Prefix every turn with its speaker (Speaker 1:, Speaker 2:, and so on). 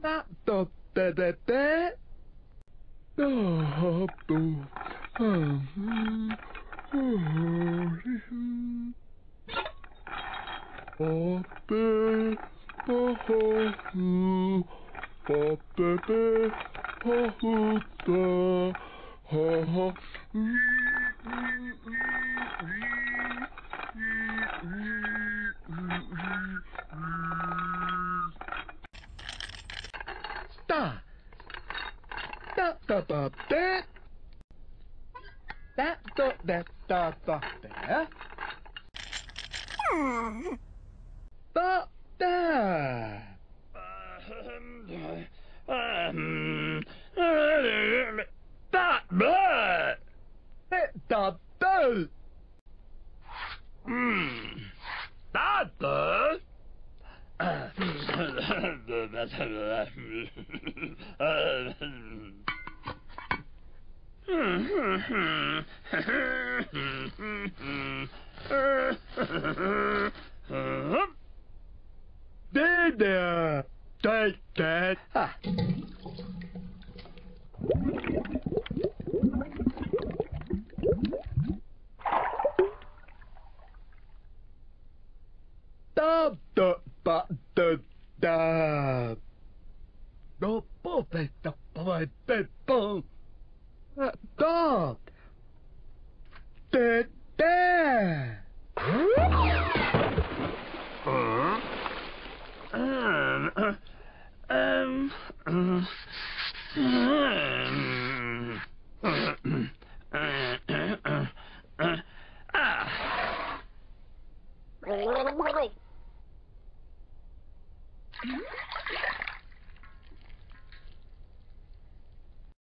Speaker 1: たとててて。あーと、おぺ、ぱはふ、ぱぺぺ、ぱふた、はは、た、たたたて、たとてたたて、たて。
Speaker 2: だ、ば、
Speaker 1: え、だって。
Speaker 2: だと
Speaker 1: でで、てて、は。たとばとだ。のぽぺたぽえぺぽん。だ。てて。